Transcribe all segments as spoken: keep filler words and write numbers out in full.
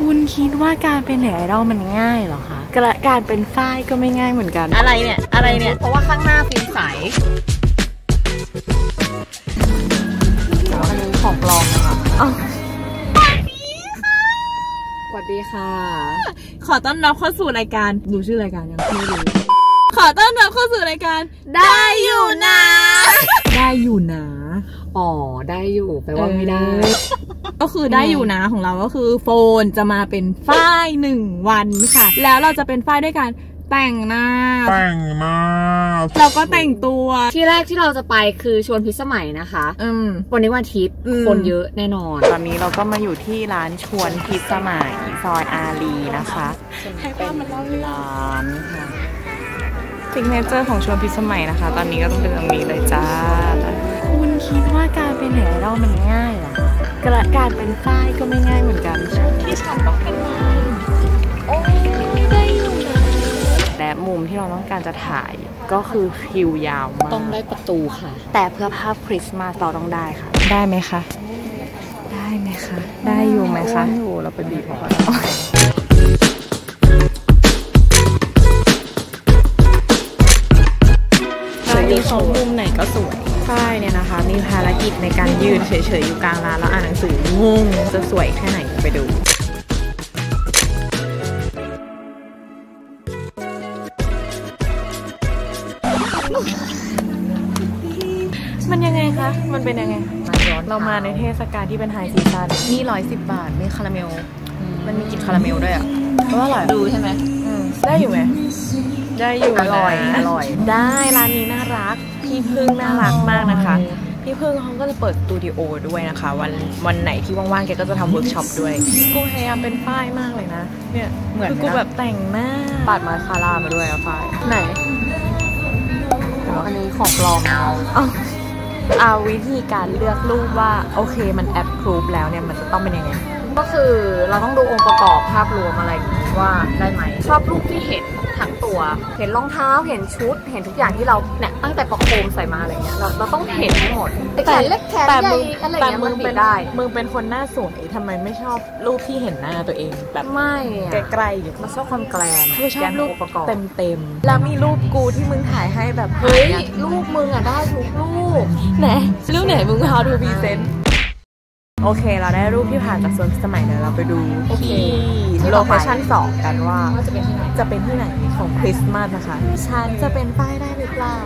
คุณคิดว่าการเป็นเน็ตไอดอลมันง่ายเหรอคะการเป็นฝ้ายก็ไม่ง่ายเหมือนกันอะไรเนี่ยอะไรเนี่ยเพราะว่าข้างหน้าฟิล์มใสอันนี้ของปลอมนะคะสวัสดีค่ะขอต้อนรับเข้าสู่รายการดูชื่อรายการยังไม่รู้ขอต้อนรับเข้าสู่รายการได้อยู่นะได้อยู่นะอ๋อได้อยู่แปลว่าไม่ได้ก็คือได้อยู่นะของเราก็คือโฟนจะมาเป็นฝ้ายหนึ่งวันค่ะแล้วเราจะเป็นฝ้ายด้วยการแต่งหน้าแต่งหน้าเราก็แต่งตัวที่แรกที่เราจะไปคือชวนพิสมัยนะคะอืมวันนี้วันอาทิตย์คนเยอะแน่นอนตอนนี้เราก็มาอยู่ที่ร้านชวนพิสมัยซอยอารีนะคะเป็นร้านค่ะซิกเนเจอร์ของชวนพิสมัยนะคะตอนนี้ก็ต้องเป็นตรงนี้เลยจ้าคุณคิดว่าการเป็นเน็ตไอดอลมันง่ายเหรอการเป็นฝ้ายก็ไม่ง่ายเหมือนกันที่ฉันต้องเป็นฝ้ายโอ้ได้อยู่นะและมุมที่เราต้องการจะถ่ายก็คือคิวยาวมากต้องได้ประตูค่ะแต่เพื่อภาพคริสต์มาสเราต้องได้ค่ะได้ไหมคะได้ไหมคะได้อยู่ไหมคะอยู่เราไปบีบเขาที่เขามุมไหนก็สวยฝ้ายเนี่ยนะคะมีภารกิจในการยืนเฉยๆอยู่กลางร้านแล้วอ่านหนังสืองงจะสวยแค่ไหนไปดูมันยังไงคะมันเป็นยังไงเรามาในเทศกาลที่เป็นไฮซีซั่นนี่ร้อยสิบบาทมีคาราเมลมันมีกลิ่นคาราเมลด้วยอ่ะเพราะว่าอร่อยดูใช่ไหมได้อยู่ไหมได้อยู่อร่อยอร่อยได้ร้านนี้น่ารักพี่พึ่งน่ารักมากนะคะพี่พึ่งเขาก็จะเปิดสตูดิโอด้วยนะคะวันวันไหนที่ว่างๆแกก็จะทำเวิร์กช็อปด้วยกูพยายามเป็นฝ้ายมากเลยนะเนี่ยเหมือนกูแบบแต่งหน้าปัดมาคาร่ามาด้วยอะฝ้ายไหนอันนี้ของปลอมเอาเอาวิธีการเลือกรูปว่าโอเคมันแอปพรูฟแล้วเนี่ยมันจะต้องเป็นยังไงก็คือเราต้องดูองค์ประกอบภาพรวมอะไรอย่างนี้ว่าได้ไหมชอบรูปที่เห็นทั้งตัวเห็นรองเท้าเห็นชุดเห็นทุกอย่างที่เราเนี่ยตั้งแต่ประโคมใส่มาอะไรเงี้ยเราเราต้องเห็นทั้งหมดแต่แขนเล็กแขนใหญ่อะไรเงี้ยมันเป็นได้มึงเป็นคนหน้าสวยทำไมไม่ชอบรูปที่เห็นหน้าตัวเองแบบไม่ไกลๆอยู่มันชอบความแกลมไม่ชอบรูปประกอบเต็มๆแล้วมีรูปกูที่มึงถ่ายให้แบบเฮ้ยรูปมึงอะได้ทุกรูปไหนรูปไหนมึงพาดูพรีเซนต์โอเคเราได้รูปที่ผ่านจากโซนสมัยเลยเราไปดูที่โลเคชั่นสองกันว่าจะเป็นที่ไหนจะเป็นที่ไหนของคริสต์มาสนะคะฉันจะเป็นฝ้ายได้หรือเปล่า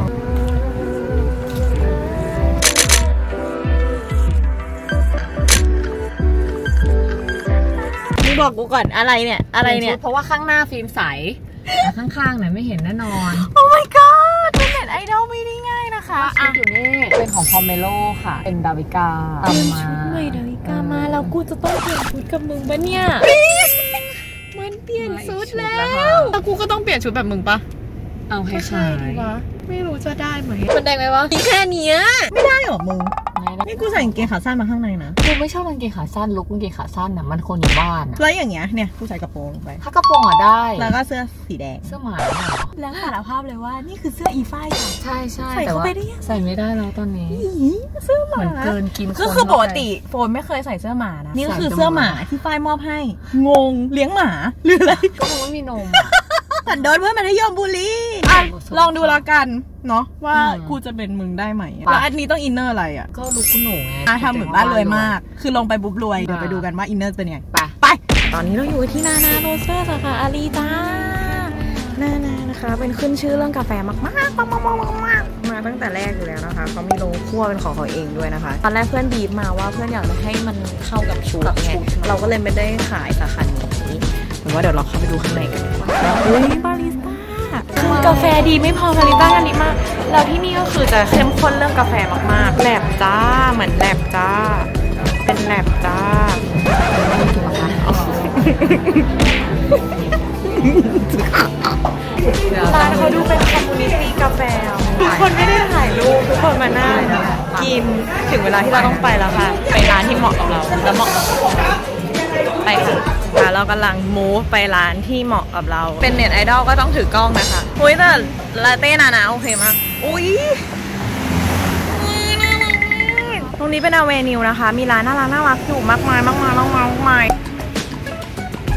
มึงบอกกูก่อนอะไรเนี่ยอะไรเนี่ยเพราะว่าข้างหน้าฟิล์มใสข้างๆเนี่ยไม่เห็นแน่นอนโอ้ my god เป็นเน็ตไอดอลไม่ได้ง่ายนะคะอ่ะอยู่นี่เป็นของพอมเมโลค่ะเป็นดาวิกาตามมาชุดใหม่ดาวิกามาแล้วกูจะต้องเปลี่ยนชุดกับมึงปะเนี่ยมันเปลี่ยนชุดแล้วแต่กูก็ต้องเปลี่ยนชุดแบบมึงปะเอาให้ใช่ไม่รู้จะได้ไหมมันได้ไหมวะแค่นี้ไม่ได้หรอมึงนี่กูใส่กางเกงขาสั้นมาข้างในนะกูไม่ชอบกางเกงขาสั้นลุกกางเกงขาสั้นน่ะมันคนอยู่บ้านแล้วอย่างเงี้ยเนี่ยกูใส่กระโปรงลงไปถ้ากระโปรงอ่ะได้แล้วก็เสื้อสีแดงเสื้อหมาแล้วสารภาพเลยว่านี่คือเสื้ออีฝ้ายค่ะใช่ใช่ใส่เข้าไปได้ใส่ไม่ได้แล้วตอนนี้เสื้อหมาเหมือนเกินกินก็คือปกติโฟนไม่เคยใส่เสื้อหมานะนี่ก็คือเสื้อหมาที่ฝ้ายมอบให้งงเลี้ยงหมาหรืออะไรก็คงไม่มีนมสันโดษเพื่อนมัธยมบุรีอ่ะลองดูแล้วกันเนาะว่ากูจะเป็นมึงได้ไหมแล้วอันนี้ต้องอินเนอร์อะไรอ่ะก็ลุกคุณหนูไงอ่ะทำเหมือนบ้านรวยมากคือลงไปบุ๊บรวยเดี๋ยวไปดูกันว่าอินเนอร์เป็นยังไงไปไปตอนนี้เราอยู่ที่นานาโรเซอร์สาขาอารีจ้านานานะคะเป็นขึ้นชื่อเรื่องกาแฟมากมากมากมากมากมาตั้งแต่แรกอยู่แล้วนะคะเขามีโรงคั่วเป็นของเขาเองด้วยนะคะตอนแรกเพื่อนบีบมาว่าเพื่อนอยากจะให้มันเข้ากับชุดไงเราก็เลยไม่ได้ขายสาขานี้หรือว่าเดี๋ยวเราเข้าไปดูข้างในกันดีกว่าอุ้ยบาริสต้าคือกาแฟดีไม่พอบาริสต้ากันดีมากแล้วที่นี่ก็คือจะเข้มข้นเรื่องกาแฟมากๆแลบจ้าเหมือนแลบจ้าเป็นแลบจ้าร้านเขาดูเป็นคอมมูนิตี้กาแฟทุกคนไม่ได้ถ่ายรูปทุกคนมานั่งกินถึงเวลาที่เราต้องไปแล้วค่ะไปร้านที่เหมาะกับเราและเหมาะกับไปค่ะเรากำลังมูฟไปร้านที่เหมาะกับเราเป็นเน็ตไอดอลก็ต้องถือกล้องนะคะอุ้ยแต่ลาเต้นานะโอเคมากอุ้ยตรงนี้เป็นอเวนิวนะคะมีร้านน่ารักน่ารักอยู่มากมายมากมายมากมายมากมาย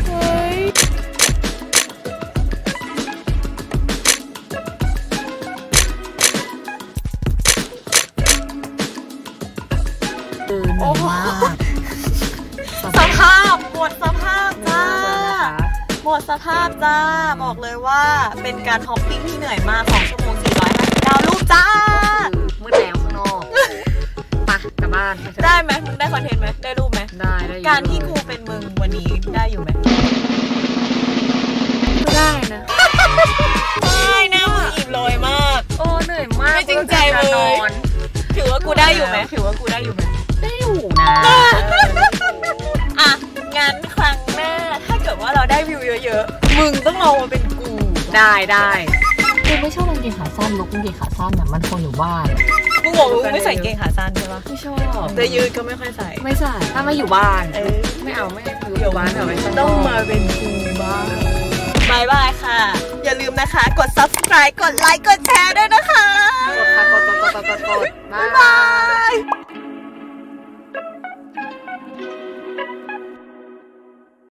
หมดสภาพจ้าบอกเลยว่าเป็นการฮอปปิ้งที่เหนื่อยมากสองชั่วโมงสี่ร้อยห้าสิบเก้ารูปจ้ามืดแล้วข้างนอกไปกลับบ้านได้ไหมมึงได้คอนเทนต์ไหมได้รูปไหมได้ได้การที่กูเป็นมึงวันนี้ได้อยู่ไหมได้นะได้หน้ามึงอิ่มลอยมากโอ้เหนื่อยมากไม่จริงใจเลยถือว่ากูได้อยู่ไหมถือว่ากูได้อยู่ไหมได้อยู่นะอ่ะงั้นครั้งหน้าถ้าเกิดว่าเราได้วิวเยอะๆมึงต้องเอามาเป็นกูได้ได้กูไม่ชอบกางเกงขาสั้นลุกกางเกงขาสั้นน่ะมันคนอยู่บ้านมึงบอกมึงไม่ใส่กางเกงขาสั้นใช่ปะไม่ชอบแต่ยืดก็ไม่ค่อยใส่ไม่ใส่ถ้าไม่อยู่บ้านไม่เอาไม่อยู่บ้านเอาไว้ต้องมาเป็นกูบ้างบายบายค่ะอย่าลืมนะคะกด ซับสไครบ์ กดไลค์กดแชร์ด้วยนะคะ